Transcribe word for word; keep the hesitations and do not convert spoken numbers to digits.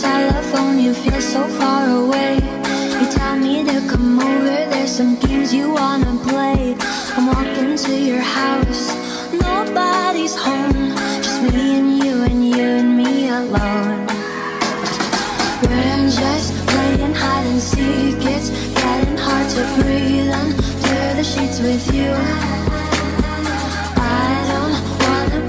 telephone, you feel so far away. You tell me to come over, there's some games you wanna play. I'm walking to your house, nobody's home, just me and you.